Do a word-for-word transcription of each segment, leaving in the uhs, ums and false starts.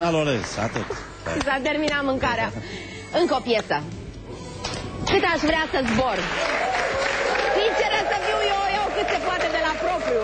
calorez, atât. Și s-a terminat mâncarea. Încă o piesă. Cât aș vrea să zbor. Sinceră să fiu eu, eu cât se poate de la propriu.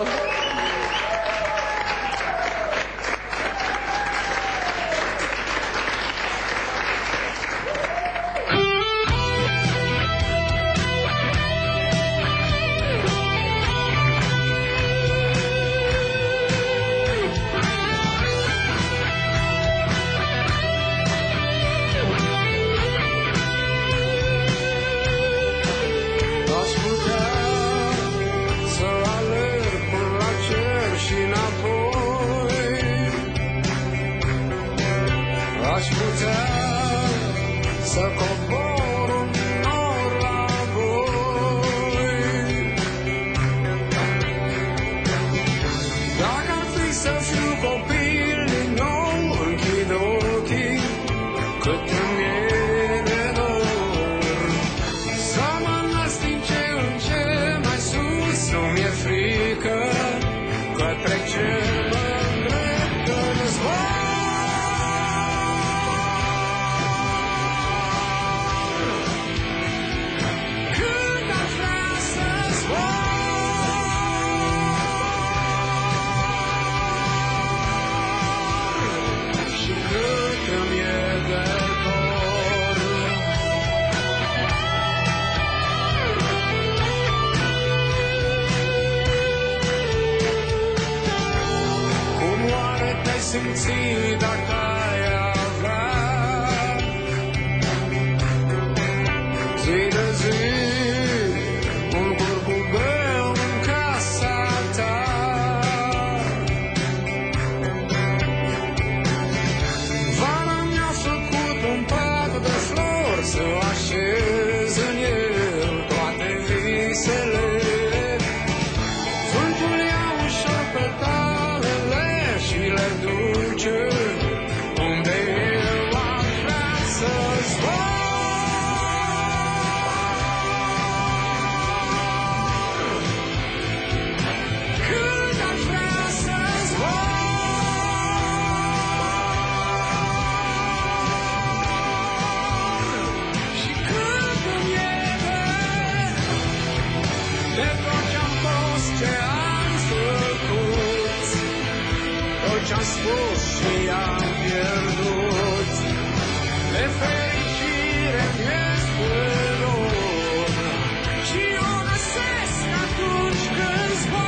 Aș putea să cobor un nor la voi. Dacă ar fi să fiu copil din nou, închid ochii cât îmi e de dor. Să mă nasc din ce în ce mai sus, nu-mi e frică, către cer mă îndrept în zbor. Simți dacă ai avea zi de zi un curcubeu în casa ta. Vara mi-a făcut un pat de flori să așez în el toate visele. Vântul ia ușor petalele și le duce unde eu aș vrea să zbor. Cât aș vrea să zbor. Și cât îmi e de tot ce-am fost, ce am făcut, tot ce-am spus și am pierdut. De fericire mi-este dor și o găsesc atunci când zbor.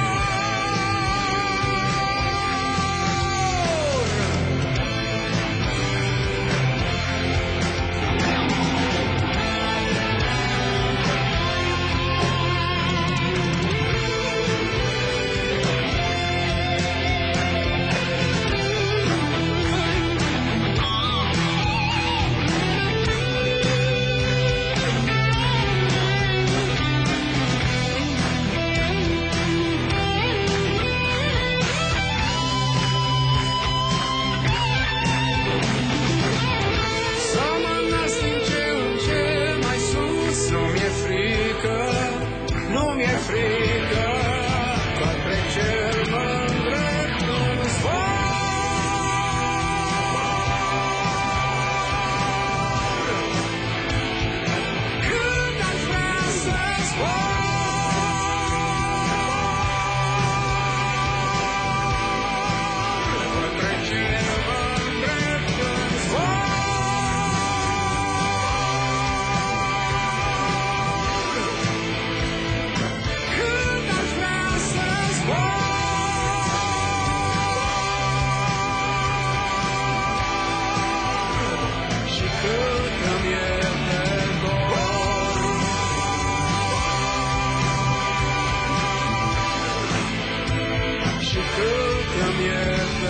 Și cât îmi e